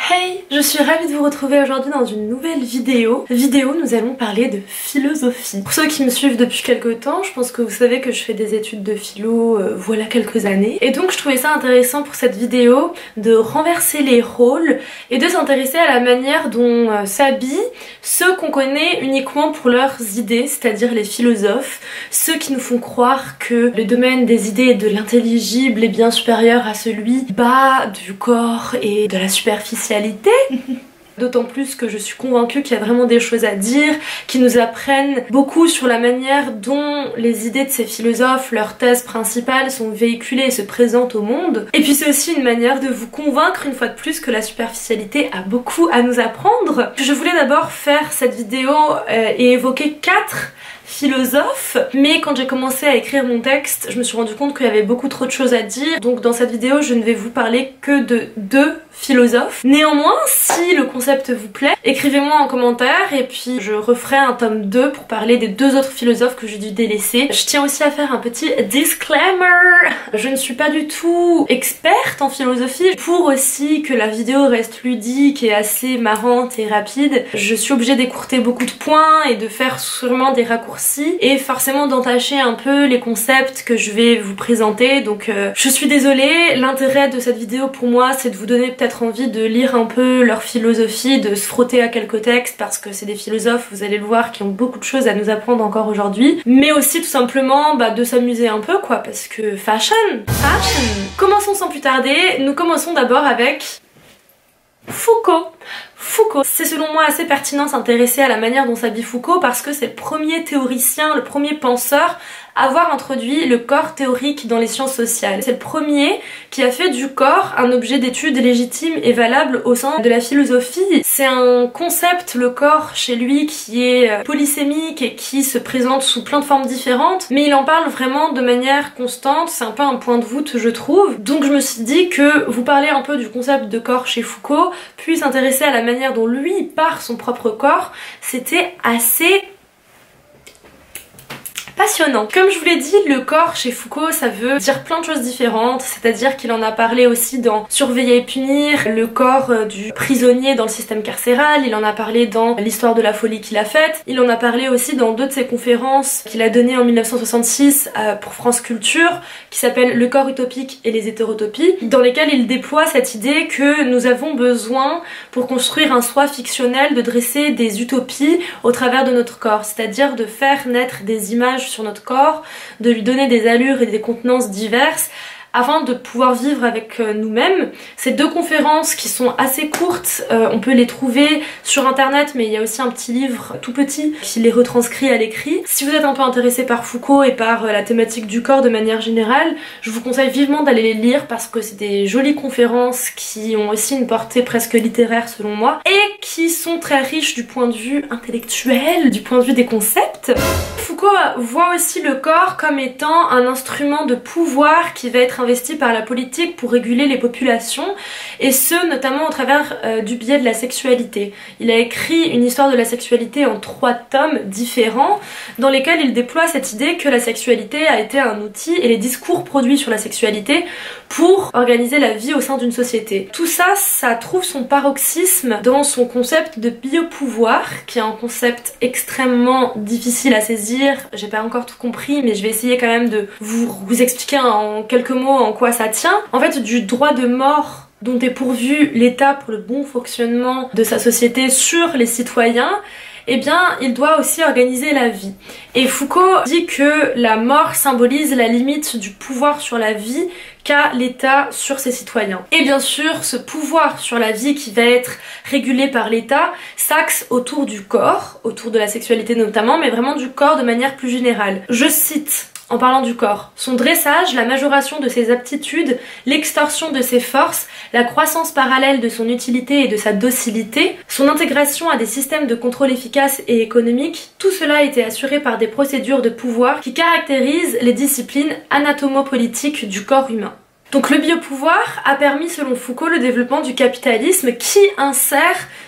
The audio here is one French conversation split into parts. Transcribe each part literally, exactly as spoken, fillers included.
Hey, je suis ravie de vous retrouver aujourd'hui dans une nouvelle vidéo. Vidéo, nous allons parler de philosophie. Pour ceux qui me suivent depuis quelques temps, je pense que vous savez que je fais des études de philo, euh, voilà quelques années. Et donc je trouvais ça intéressant pour cette vidéo de renverser les rôles et de s'intéresser à la manière dont euh, s'habillent ceux qu'on connaît uniquement pour leurs idées, c'est-à-dire les philosophes, ceux qui nous font croire que le domaine des idées et de l'intelligible est bien supérieur à celui bas du corps et de la superficialité. D'autant plus que je suis convaincue qu'il y a vraiment des choses à dire, qui nous apprennent beaucoup sur la manière dont les idées de ces philosophes, leurs thèses principales sont véhiculées et se présentent au monde. Et puis c'est aussi une manière de vous convaincre une fois de plus que la superficialité a beaucoup à nous apprendre. Je voulais d'abord faire cette vidéo euh, et évoquer quatre philosophes, mais quand j'ai commencé à écrire mon texte, je me suis rendu compte qu'il y avait beaucoup trop de choses à dire, donc dans cette vidéo je ne vais vous parler que de deux philosophes. Néanmoins, si le concept vous plaît, écrivez-moi en commentaire et puis je referai un tome deux pour parler des deux autres philosophes que j'ai dû délaisser. Je tiens aussi à faire un petit disclaimer, je ne suis pas du tout experte en philosophie. Pour aussi que la vidéo reste ludique et assez marrante et rapide, je suis obligée d'écourter beaucoup de points et de faire sûrement des raccourcis et forcément d'entacher un peu les concepts que je vais vous présenter, donc euh, je suis désolée. L'intérêt de cette vidéo pour moi c'est de vous donner peut-être envie de lire un peu leur philosophie, de se frotter à quelques textes parce que c'est des philosophes, vous allez le voir, qui ont beaucoup de choses à nous apprendre encore aujourd'hui, mais aussi tout simplement bah, de s'amuser un peu quoi, parce que fashion, fashion. Commençons sans plus tarder, nous commençons d'abord avec Foucault. Foucault. C'est selon moi assez pertinent de s'intéresser à la manière dont s'habille Foucault parce que c'est le premier théoricien, le premier penseur à avoir introduit le corps théorique dans les sciences sociales. C'est le premier qui a fait du corps un objet d'étude légitime et valable au sein de la philosophie. C'est un concept, le corps, chez lui, qui est polysémique et qui se présente sous plein de formes différentes, mais il en parle vraiment de manière constante, c'est un peu un point de voûte je trouve. Donc je me suis dit que vous parler un peu du concept de corps chez Foucault, puis s'intéresser à la manière dont lui part son propre corps, c'était assez passionnant. Comme je vous l'ai dit, le corps chez Foucault ça veut dire plein de choses différentes, c'est-à-dire qu'il en a parlé aussi dans Surveiller et punir, le corps du prisonnier dans le système carcéral, il en a parlé dans l'histoire de la folie qu'il a faite, il en a parlé aussi dans deux de ses conférences qu'il a données en mille neuf cent soixante-six pour France Culture, qui s'appelle Le corps utopique et les hétérotopies, dans lesquelles il déploie cette idée que nous avons besoin, pour construire un soi fictionnel, de dresser des utopies au travers de notre corps, c'est-à-dire de faire naître des images sur notre corps, de lui donner des allures et des contenances diverses afin de pouvoir vivre avec nous-mêmes. Ces deux conférences qui sont assez courtes, euh, on peut les trouver sur internet, mais il y a aussi un petit livre tout petit qui les retranscrit à l'écrit. Si vous êtes un peu intéressé par Foucault et par la thématique du corps de manière générale, je vous conseille vivement d'aller les lire parce que c'est des jolies conférences qui ont aussi une portée presque littéraire selon moi et qui sont très riches du point de vue intellectuel, du point de vue des concepts. Foucault voit aussi le corps comme étant un instrument de pouvoir qui va être investi par la politique pour réguler les populations, et ce notamment au travers euh, du biais de la sexualité. Il a écrit une histoire de la sexualité en trois tomes différents dans lesquels il déploie cette idée que la sexualité a été un outil et les discours produits sur la sexualité pour organiser la vie au sein d'une société. Tout ça, ça trouve son paroxysme dans son concept de biopouvoir, qui est un concept extrêmement difficile à saisir. J'ai pas encore tout compris, mais je vais essayer quand même de vous, vous expliquer en quelques mots en quoi ça tient. En fait, du droit de mort dont est pourvu l'État pour le bon fonctionnement de sa société sur les citoyens, eh bien, il doit aussi organiser la vie. Et Foucault dit que la mort symbolise la limite du pouvoir sur la vie qu'a l'État sur ses citoyens. Et bien sûr, ce pouvoir sur la vie qui va être régulé par l'État s'axe autour du corps, autour de la sexualité notamment, mais vraiment du corps de manière plus générale. Je cite en parlant du corps: son dressage, la majoration de ses aptitudes, l'extorsion de ses forces, la croissance parallèle de son utilité et de sa docilité, son intégration à des systèmes de contrôle efficaces et économiques, tout cela a été assuré par des procédures de pouvoir qui caractérisent les disciplines anatomopolitiques du corps humain. Donc le biopouvoir a permis selon Foucault le développement du capitalisme qui insère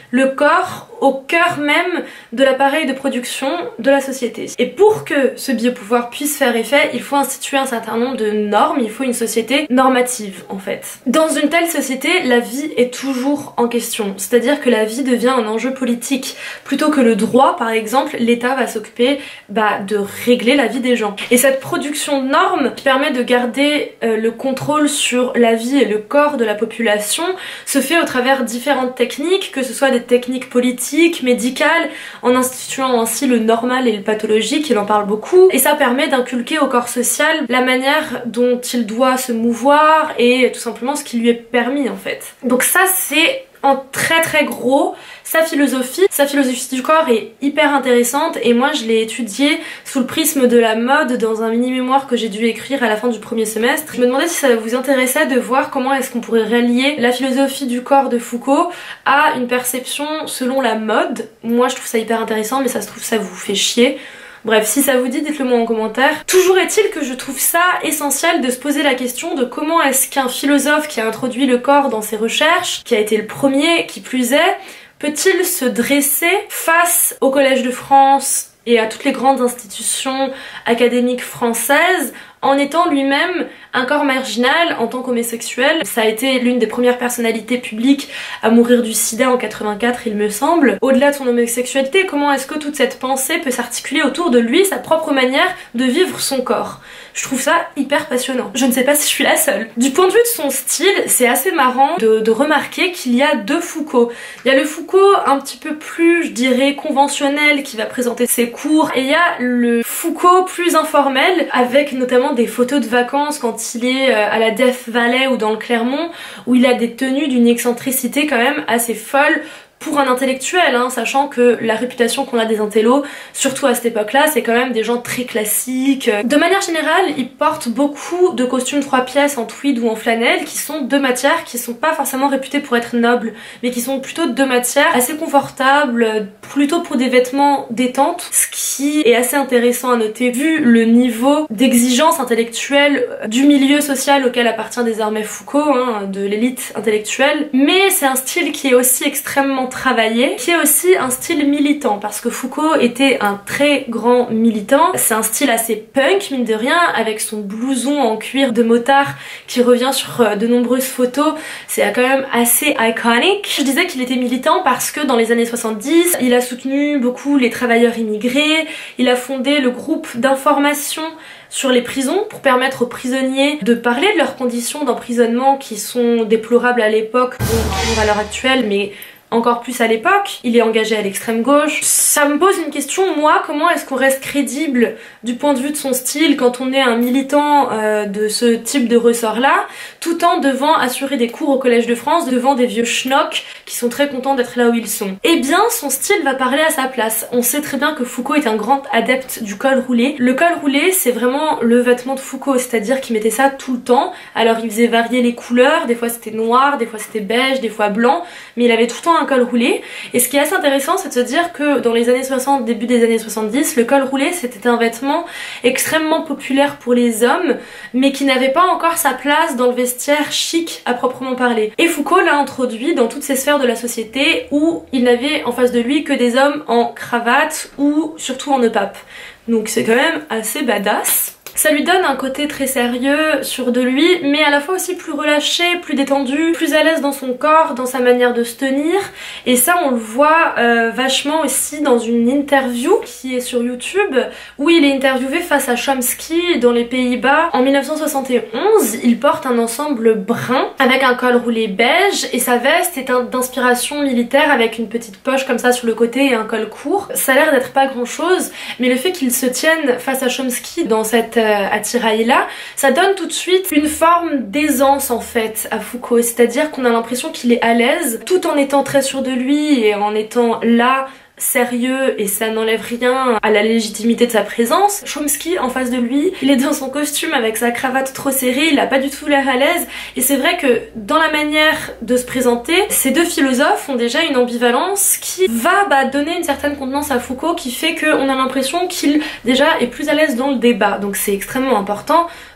le corps au cœur même de l'appareil de production de la société. Et pour que ce biopouvoir puisse faire effet, il faut instituer un certain nombre de normes, il faut une société normative en fait. Dans une telle société, la vie est toujours en question, c'est-à-dire que la vie devient un enjeu politique. Plutôt que le droit par exemple, l'État va s'occuper bah, de régler la vie des gens. Et cette production de normes qui permet de garder euh, le contrôle sur la vie et le corps de la population se fait au travers différentes techniques, que ce soit des techniques politiques, médicales, en instituant ainsi le normal et le pathologique, il en parle beaucoup, et ça permet d'inculquer au corps social la manière dont il doit se mouvoir et tout simplement ce qui lui est permis en fait. Donc ça c'est en très très gros sa philosophie. Sa philosophie du corps est hyper intéressante et moi je l'ai étudiée sous le prisme de la mode dans un mini-mémoire que j'ai dû écrire à la fin du premier semestre. Je me demandais si ça vous intéressait de voir comment est-ce qu'on pourrait relier la philosophie du corps de Foucault à une perception selon la mode. Moi je trouve ça hyper intéressant, mais ça se trouve ça vous fait chier. Bref, si ça vous dit, dites-le moi en commentaire. Toujours est-il que je trouve ça essentiel de se poser la question de comment est-ce qu'un philosophe qui a introduit le corps dans ses recherches, qui a été le premier, qui plus est, peut-il se dresser face au Collège de France et à toutes les grandes institutions académiques françaises en étant lui-même un corps marginal en tant qu'homosexuel. Ça a été l'une des premières personnalités publiques à mourir du sida en quatre-vingt-quatre, il me semble. Au-delà de son homosexualité, comment est-ce que toute cette pensée peut s'articuler autour de lui, sa propre manière de vivre son corps? Je trouve ça hyper passionnant. Je ne sais pas si je suis la seule. Du point de vue de son style, c'est assez marrant de, de remarquer qu'il y a deux Foucault. Il y a le Foucault un petit peu plus, je dirais, conventionnel qui va présenter ses cours, et il y a le Foucault plus informel avec notamment des photos de vacances quand il est à la Death Valley ou dans le Clermont, où il a des tenues d'une excentricité quand même assez folle pour un intellectuel, hein, sachant que la réputation qu'on a des intellos, surtout à cette époque-là, c'est quand même des gens très classiques. De manière générale, ils portent beaucoup de costumes trois pièces en tweed ou en flanelle, qui sont deux matières qui sont pas forcément réputées pour être nobles, mais qui sont plutôt deux matières assez confortables, plutôt pour des vêtements détente, ce qui est assez intéressant à noter vu le niveau d'exigence intellectuelle du milieu social auquel appartient désormais Foucault, hein, de l'élite intellectuelle. Mais c'est un style qui est aussi extrêmement travaillé, qui est aussi un style militant, parce que Foucault était un très grand militant. C'est un style assez punk, mine de rien, avec son blouson en cuir de motard qui revient sur de nombreuses photos. C'est quand même assez iconique. Je disais qu'il était militant parce que dans les années soixante-dix, il a soutenu beaucoup les travailleurs immigrés, il a fondé le groupe d'information sur les prisons pour permettre aux prisonniers de parler de leurs conditions d'emprisonnement qui sont déplorables à l'époque, bon, toujours à l'heure actuelle, mais encore plus à l'époque. Il est engagé à l'extrême gauche. Ça me pose une question, moi, comment est-ce qu'on reste crédible du point de vue de son style quand on est un militant euh, de ce type de ressort-là, tout en devant assurer des cours au Collège de France devant des vieux schnocks qui sont très contents d'être là où ils sont. Eh bien, son style va parler à sa place. On sait très bien que Foucault est un grand adepte du col roulé. Le col roulé, c'est vraiment le vêtement de Foucault, c'est-à-dire qu'il mettait ça tout le temps. Alors il faisait varier les couleurs, des fois c'était noir, des fois c'était beige, des fois blanc, mais il avait tout le temps un col roulé. Et ce qui est assez intéressant, c'est de se dire que dans les années soixante, début des années soixante-dix, le col roulé c'était un vêtement extrêmement populaire pour les hommes, mais qui n'avait pas encore sa place dans le vestiaire chic à proprement parler. Et Foucault l'a introduit dans toutes ces sphères de la société où il n'avait en face de lui que des hommes en cravate ou surtout en nœud-pape. Donc c'est quand même assez badass. Ça lui donne un côté très sérieux, sûr de lui, mais à la fois aussi plus relâché, plus détendu, plus à l'aise dans son corps, dans sa manière de se tenir. Et ça, on le voit euh, vachement aussi dans une interview qui est sur YouTube, où il est interviewé face à Chomsky dans les Pays-Bas. En mille neuf cent soixante et onze, il porte un ensemble brun avec un col roulé beige et sa veste est d'inspiration militaire avec une petite poche comme ça sur le côté et un col court. Ça a l'air d'être pas grand-chose, mais le fait qu'il se tienne face à Chomsky dans cette attirail là, ça donne tout de suite une forme d'aisance en fait à Foucault, c'est-à-dire qu'on a l'impression qu'il est à l'aise tout en étant très sûr de lui et en étant là sérieux, et ça n'enlève rien à la légitimité de sa présence. Chomsky en face de lui, il est dans son costume avec sa cravate trop serrée, il a pas du tout l'air à l'aise, et c'est vrai que dans la manière de se présenter, ces deux philosophes ont déjà une ambivalence qui va bah, donner une certaine contenance à Foucault, qui fait qu'on a l'impression qu'il déjà est plus à l'aise dans le débat, donc c'est extrêmement important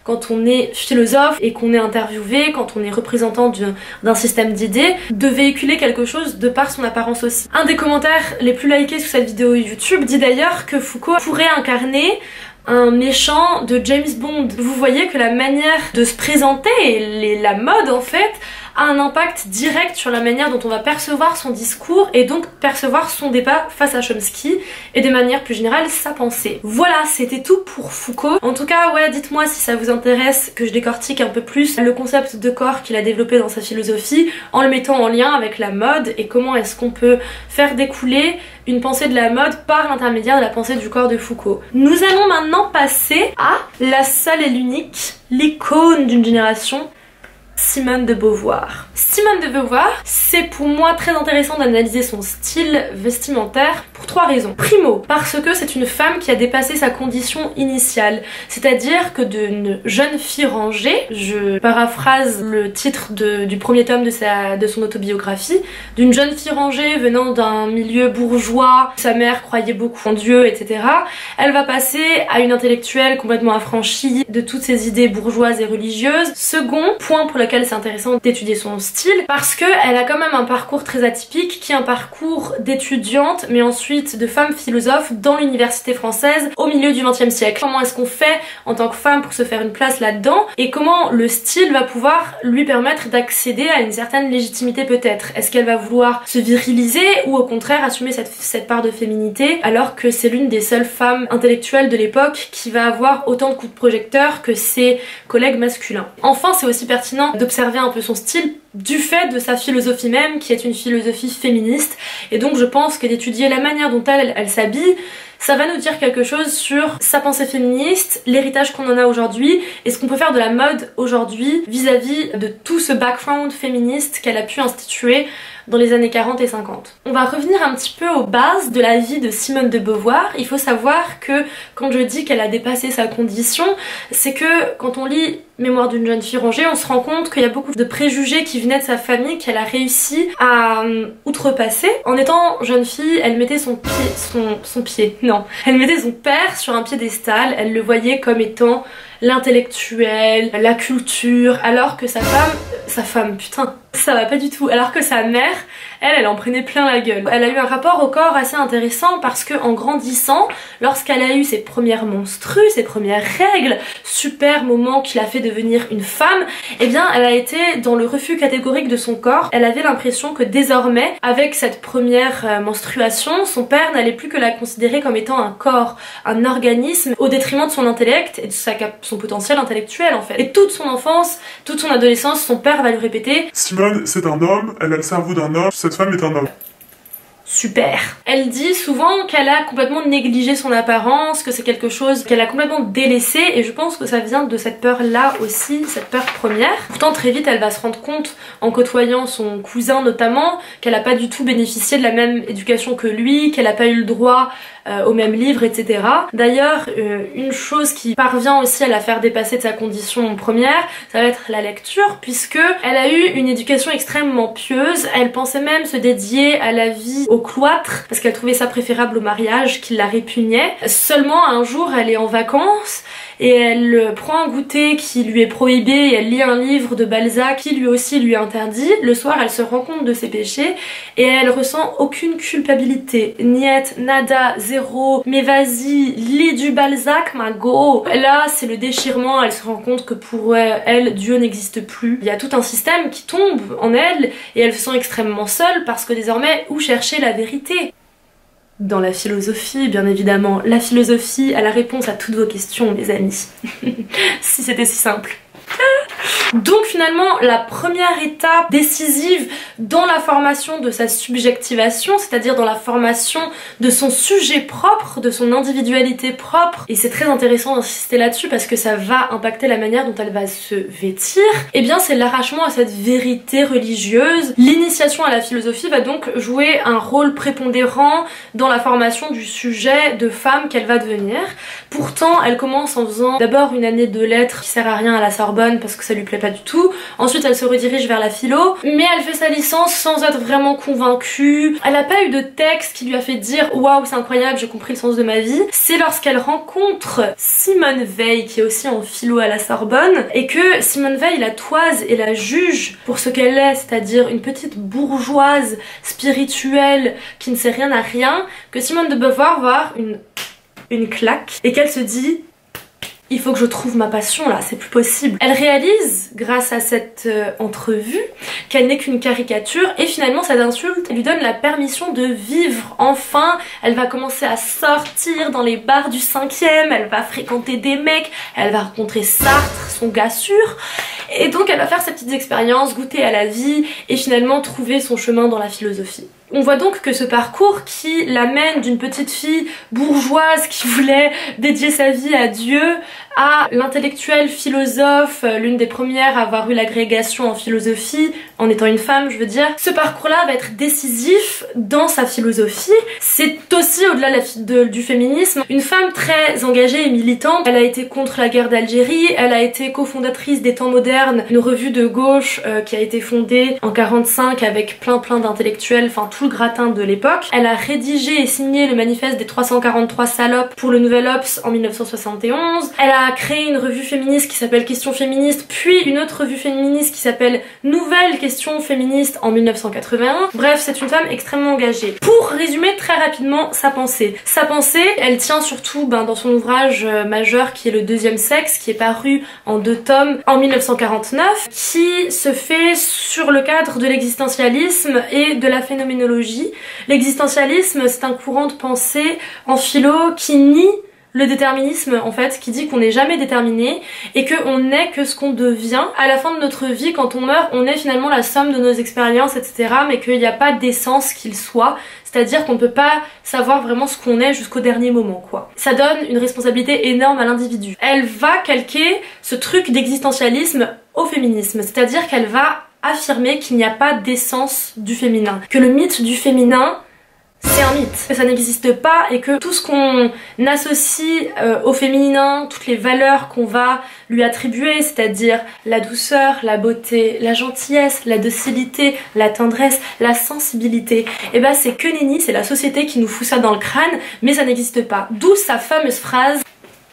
quand on est philosophe et qu'on est interviewé, quand on est représentant d'un système d'idées, de véhiculer quelque chose de par son apparence aussi. Un des commentaires les plus likés sous cette vidéo YouTube dit d'ailleurs que Foucault pourrait incarner un méchant de James Bond. Vous voyez que la manière de se présenter, les, la mode en fait, a un impact direct sur la manière dont on va percevoir son discours et donc percevoir son débat face à Chomsky et de manière plus générale sa pensée. Voilà, c'était tout pour Foucault. En tout cas, ouais, dites-moi si ça vous intéresse que je décortique un peu plus le concept de corps qu'il a développé dans sa philosophie en le mettant en lien avec la mode et comment est-ce qu'on peut faire découler une pensée de la mode par l'intermédiaire de la pensée du corps de Foucault. Nous allons maintenant passer à la seule et l'unique, l'icône d'une génération, Simone de Beauvoir. Simone de Beauvoir, c'est pour moi très intéressant d'analyser son style vestimentaire pour trois raisons. Primo, parce que c'est une femme qui a dépassé sa condition initiale, c'est-à-dire que d'une jeune fille rangée, je paraphrase le titre de, du premier tome de, sa, de son autobiographie, d'une jeune fille rangée venant d'un milieu bourgeois, sa mère croyait beaucoup en Dieu, et cetera. Elle va passer à une intellectuelle complètement affranchie de toutes ses idées bourgeoises et religieuses. Second point pour lequel c'est intéressant d'étudier son style, parce que elle a quand même un parcours très atypique, qui est un parcours d'étudiante, mais ensuite de femme philosophe dans l'université française au milieu du vingtième siècle. Comment est-ce qu'on fait en tant que femme pour se faire une place là-dedans, et comment le style va pouvoir lui permettre d'accéder à une certaine légitimité peut-être. Est-ce qu'elle va vouloir se viriliser ou au contraire assumer cette, cette part de féminité, alors que c'est l'une des seules femmes intellectuelles de l'époque qui va avoir autant de coups de projecteur que ses collègues masculins. Enfin, c'est aussi pertinent d'observer un peu son style du fait de sa philosophie même, qui est une philosophie féministe, et donc je pense que d'étudier la manière dont elle, elle, elle s'habille, ça va nous dire quelque chose sur sa pensée féministe, l'héritage qu'on en a aujourd'hui, et ce qu'on peut faire de la mode aujourd'hui vis-à-vis de tout ce background féministe qu'elle a pu instituer dans les années quarante et cinquante. On va revenir un petit peu aux bases de la vie de Simone de Beauvoir. Il faut savoir que quand je dis qu'elle a dépassé sa condition, c'est que quand on lit Mémoire d'une jeune fille rangée, on se rend compte qu'il y a beaucoup de préjugés qui venaient de sa famille qu'elle a réussi à euh, outrepasser. En étant jeune fille, elle mettait son pied, son, son pied, non, elle mettait son père sur un piédestal, elle le voyait comme étant l'intellectuel, la culture, alors que sa femme, sa femme, putain, ça va pas du tout, alors que sa mère, elle, elle en prenait plein la gueule. Elle a eu un rapport au corps assez intéressant parce que en grandissant, lorsqu'elle a eu ses premières menstrues, ses premières règles, super moment qui l'a fait devenir une femme, eh bien elle a été dans le refus catégorique de son corps. Elle avait l'impression que désormais, avec cette première euh, menstruation, son père n'allait plus que la considérer comme étant un corps, un organisme, au détriment de son intellect et de sa cap son potentiel intellectuel en fait. Et toute son enfance, toute son adolescence, son père va lui répéter « Simone, c'est un homme, elle a le cerveau d'un homme, cette femme est un homme. » Super. Elle dit souvent qu'elle a complètement négligé son apparence, que c'est quelque chose qu'elle a complètement délaissé, et je pense que ça vient de cette peur-là aussi, cette peur première. Pourtant très vite elle va se rendre compte, en côtoyant son cousin notamment, qu'elle n'a pas du tout bénéficié de la même éducation que lui, qu'elle n'a pas eu le droit euh, au même livre, et cetera. D'ailleurs, euh, une chose qui parvient aussi à la faire dépasser de sa condition première, ça va être la lecture, puisque elle a eu une éducation extrêmement pieuse. Elle pensait même se dédier à la vie au cloître parce qu'elle trouvait ça préférable au mariage, qui la répugnait. Seulement un jour elle est en vacances et elle prend un goûter qui lui est prohibé et elle lit un livre de Balzac qui lui aussi lui est interdit. Le soir elle se rend compte de ses péchés et elle ressent aucune culpabilité. Niet, nada, zéro, mais vas-y, lis du Balzac ma go. Là c'est le déchirement, elle se rend compte que pour elle Dieu n'existe plus. Il y a tout un système qui tombe en elle et elle se sent extrêmement seule parce que désormais où chercher la vérité? Dans la philosophie, bien évidemment. La philosophie a la réponse à toutes vos questions, mes amis. Si c'était si simple. Donc finalement, la première étape décisive dans la formation de sa subjectivation, c'est-à-dire dans la formation de son sujet propre, de son individualité propre, et c'est très intéressant d'insister là-dessus parce que ça va impacter la manière dont elle va se vêtir, et bien c'est l'arrachement à cette vérité religieuse. L'initiation à la philosophie va donc jouer un rôle prépondérant dans la formation du sujet de femme qu'elle va devenir. Pourtant, elle commence en faisant d'abord une année de lettres qui sert à rien à la Sorbonne parce que ça lui plaît pas du tout. Ensuite elle se redirige vers la philo, mais elle fait sa licence sans être vraiment convaincue. Elle a pas eu de texte qui lui a fait dire waouh c'est incroyable, j'ai compris le sens de ma vie. C'est lorsqu'elle rencontre Simone Veil, qui est aussi en philo à la Sorbonne, et que Simone Veil la toise et la juge pour ce qu'elle est, c'est-à-dire une petite bourgeoise spirituelle qui ne sait rien à rien, que Simone de Beauvoir va avoir une, une claque et qu'elle se dit il faut que je trouve ma passion là, c'est plus possible. Elle réalise, grâce à cette euh, entrevue, qu'elle n'est qu'une caricature et finalement cette insulte lui donne la permission de vivre. Enfin, elle va commencer à sortir dans les bars du cinquième, elle va fréquenter des mecs, elle va rencontrer Sartre, son gars sûr, et donc elle va faire ses petites expériences, goûter à la vie et finalement trouver son chemin dans la philosophie. On voit donc que ce parcours qui l'amène d'une petite fille bourgeoise qui voulait dédier sa vie à Dieu à l'intellectuelle philosophe, l'une des premières à avoir eu l'agrégation en philosophie, en étant une femme je veux dire, ce parcours-là va être décisif dans sa philosophie. C'est aussi au-delà de, du féminisme, une femme très engagée et militante. Elle a été contre la guerre d'Algérie, elle a été cofondatrice des Temps modernes, une revue de gauche euh, qui a été fondée en quarante-cinq avec plein plein d'intellectuels, enfin tout le gratin de l'époque. Elle a rédigé et signé le manifeste des trois cent quarante-trois salopes pour le Nouvel Obs en mille neuf cent soixante et onze. Elle a créé une revue féministe qui s'appelle Questions féministes, puis une autre revue féministe qui s'appelle Nouvelles Questions féministes en mille neuf cent quatre-vingt-un. Bref, c'est une femme extrêmement engagée. Pour résumer très rapidement sa pensée. Sa pensée, elle tient surtout ben, dans son ouvrage euh, majeur qui est Le Deuxième Sexe, qui est paru en deux tomes en mille neuf cent quarante-neuf, qui se fait sur le cadre de l'existentialisme et de la phénoménologie. L'existentialisme, c'est un courant de pensée en philo qui nie le déterminisme en fait, qui dit qu'on n'est jamais déterminé et qu'on n'est que ce qu'on devient. À la fin de notre vie, quand on meurt, on est finalement la somme de nos expériences, et cetera. Mais qu'il n'y a pas d'essence qu'il soit, c'est-à-dire qu'on ne peut pas savoir vraiment ce qu'on est jusqu'au dernier moment quoi. Ça donne une responsabilité énorme à l'individu. Elle va calquer ce truc d'existentialisme au féminisme, c'est-à-dire qu'elle va affirmer qu'il n'y a pas d'essence du féminin, que le mythe du féminin c'est un mythe, que ça n'existe pas et que tout ce qu'on associe euh, au féminin, toutes les valeurs qu'on va lui attribuer, c'est-à-dire la douceur, la beauté, la gentillesse, la docilité, la tendresse, la sensibilité, et bah c'est que nenni, c'est la société qui nous fout ça dans le crâne, mais ça n'existe pas. D'où sa fameuse phrase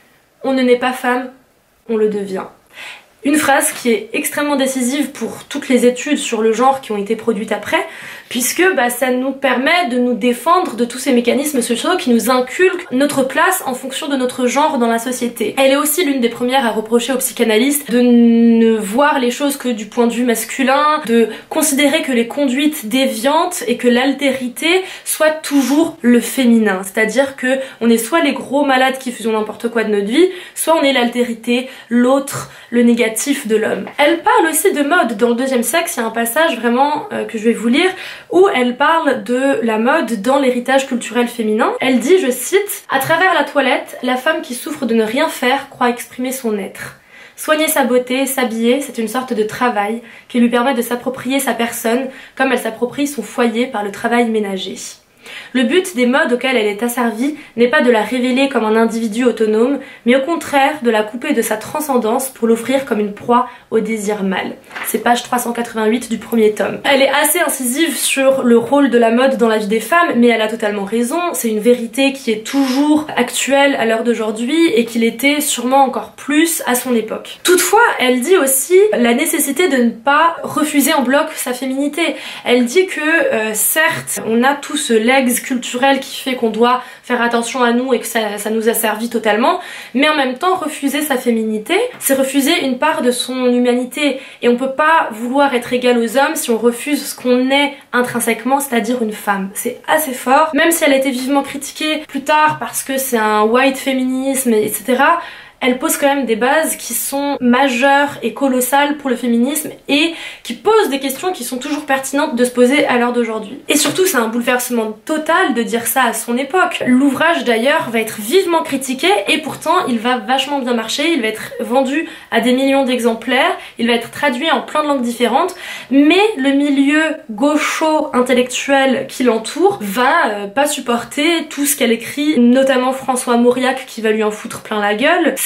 « On ne naît pas femme, on le devient ». Une phrase qui est extrêmement décisive pour toutes les études sur le genre qui ont été produites après, puisque bah, ça nous permet de nous défendre de tous ces mécanismes sociaux qui nous inculquent notre place en fonction de notre genre dans la société. Elle est aussi l'une des premières à reprocher aux psychanalystes de ne voir les choses que du point de vue masculin, de considérer que les conduites déviantes et que l'altérité soit toujours le féminin, c'est-à-dire que on est soit les gros malades qui faisons n'importe quoi de notre vie, soit on est l'altérité, l'autre, le négatif de l'homme. Elle parle aussi de mode. Dans Le Deuxième Sexe, il y a un passage vraiment euh, que je vais vous lire où elle parle de la mode dans l'héritage culturel féminin. Elle dit, je cite, « À travers la toilette, la femme qui souffre de ne rien faire croit exprimer son être. Soigner sa beauté, s'habiller, c'est une sorte de travail qui lui permet de s'approprier sa personne comme elle s'approprie son foyer par le travail ménager. » Le but des modes auxquels elle est asservie n'est pas de la révéler comme un individu autonome, mais au contraire de la couper de sa transcendance pour l'offrir comme une proie au désir mâle. C'est page trois cent quatre-vingt-huit du premier tome. Elle est assez incisive sur le rôle de la mode dans la vie des femmes, mais elle a totalement raison, c'est une vérité qui est toujours actuelle à l'heure d'aujourd'hui et qui l'était sûrement encore plus à son époque. Toutefois, elle dit aussi la nécessité de ne pas refuser en bloc sa féminité. Elle dit que euh, certes, on a tout ce legs culturel qui fait qu'on doit faire attention à nous et que ça, ça nous a servi totalement, mais en même temps refuser sa féminité, c'est refuser une part de son humanité et on peut pas vouloir être égal aux hommes si on refuse ce qu'on est intrinsèquement, c'est-à-dire une femme. C'est assez fort, même si elle a été vivement critiquée plus tard parce que c'est un white féminisme, et cetera. Elle pose quand même des bases qui sont majeures et colossales pour le féminisme et qui posent des questions qui sont toujours pertinentes de se poser à l'heure d'aujourd'hui. Et surtout, c'est un bouleversement total de dire ça à son époque. L'ouvrage d'ailleurs va être vivement critiqué et pourtant il va vachement bien marcher, il va être vendu à des millions d'exemplaires, il va être traduit en plein de langues différentes, mais le milieu gaucho intellectuel qui l'entoure va euh, pas supporter tout ce qu'elle écrit, notamment François Mauriac qui va lui en foutre plein la gueule.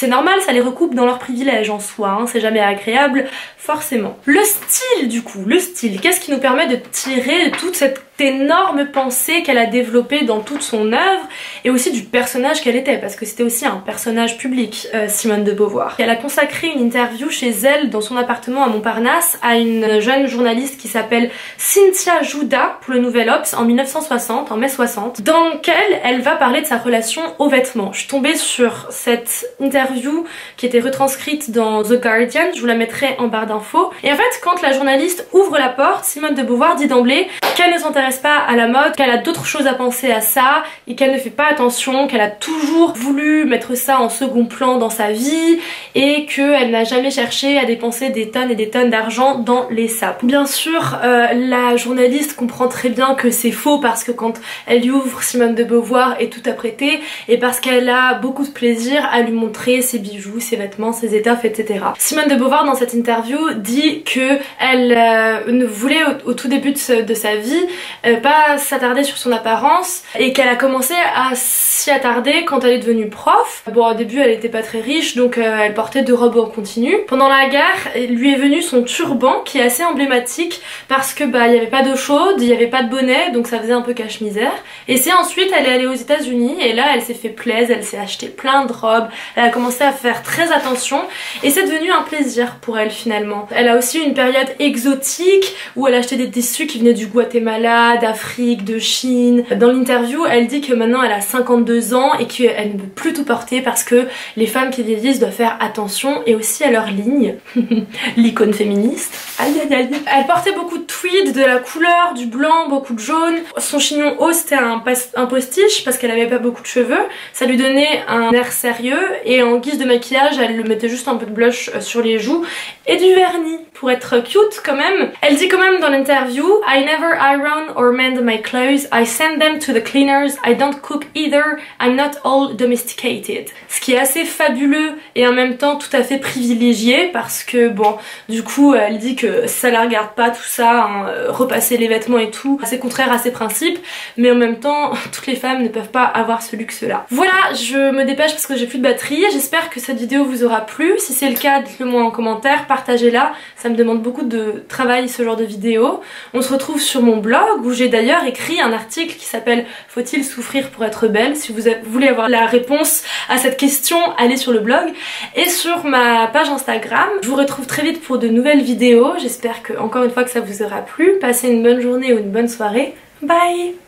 c'est normal, ça les recoupe dans leurs privilèges en soi, hein, c'est jamais agréable, forcément. Le style du coup, le style, qu'est-ce qui nous permet de tirer de toute cette énorme pensée qu'elle a développée dans toute son œuvre et aussi du personnage qu'elle était, parce que c'était aussi un personnage public, euh, Simone de Beauvoir. Elle a consacré une interview chez elle dans son appartement à Montparnasse à une jeune journaliste qui s'appelle Cynthia Judas pour le Nouvel Obs en mille neuf cent soixante, en mai soixante, dans lequel elle va parler de sa relation aux vêtements. Je suis tombée sur cette interview qui était retranscrite dans The Guardian, je vous la mettrai en barre d'infos. Et en fait, quand la journaliste ouvre la porte, Simone de Beauvoir dit d'emblée qu'elle ne s'intéresse pas à la mode, qu'elle a d'autres choses à penser à ça et qu'elle ne fait pas attention, qu'elle a toujours voulu mettre ça en second plan dans sa vie et qu'elle n'a jamais cherché à dépenser des tonnes et des tonnes d'argent dans les sapes. Bien sûr, euh, la journaliste comprend très bien que c'est faux parce que quand elle lui ouvre, Simone de Beauvoir est tout apprêtée et parce qu'elle a beaucoup de plaisir à lui montrer ses bijoux, ses vêtements, ses étoffes, et cetera. Simone de Beauvoir dans cette interview dit que elle euh, ne voulait au, au tout début de, de sa vie euh, pas s'attarder sur son apparence et qu'elle a commencé à s'y attarder quand elle est devenue prof. Bon, au début elle était pas très riche donc euh, elle portait deux robes en continu. Pendant la guerre, lui est venu son turban qui est assez emblématique parce que bah il y avait pas d'eau chaude, il y avait pas de bonnet donc ça faisait un peu cache-misère. Et c'est ensuite elle est allée aux États-Unis et là elle s'est fait plaisir, elle s'est acheté plein de robes, elle a commencé à faire très attention et c'est devenu un plaisir pour elle finalement. Elle a aussi eu une période exotique où elle achetait des tissus qui venaient du Guatemala, d'Afrique, de Chine. Dans l'interview, elle dit que maintenant elle a cinquante-deux ans et qu'elle ne peut plus tout porter parce que les femmes qui vieillissent doivent faire attention et aussi à leur ligne. L'icône féministe. Aïe aïe aïe. Elle portait beaucoup de tweed, de la couleur, du blanc, beaucoup de jaune. Son chignon haut c'était un, un postiche parce qu'elle avait pas beaucoup de cheveux. Ça lui donnait un air sérieux et en guise de maquillage, elle le mettait juste un peu de blush sur les joues et du vernis pour être cute quand même. Elle dit quand même dans l'interview I never iron or mend my clothes, I send them to the cleaners, I don't cook either, I'm not all domesticated. Ce qui est assez fabuleux et en même temps tout à fait privilégié parce que bon, du coup elle dit que ça la regarde pas tout ça, hein, repasser les vêtements et tout, c'est contraire à ses principes, mais en même temps toutes les femmes ne peuvent pas avoir ce luxe là. Voilà, je me dépêche parce que j'ai plus de batterie, j'espère que cette vidéo vous aura plu, si c'est le cas dites-le moi en commentaire, partagez-la, ça me demande beaucoup de travail ce genre de vidéo. On se retrouve sur mon blog où j'ai d'ailleurs écrit un article qui s'appelle Faut-il souffrir pour être belle? Si vous voulez avoir la réponse à cette question, allez sur le blog et sur ma page Instagram. Je vous retrouve très vite pour de nouvelles vidéos, j'espère que encore une fois que ça vous aura plu. Passez une bonne journée ou une bonne soirée. Bye!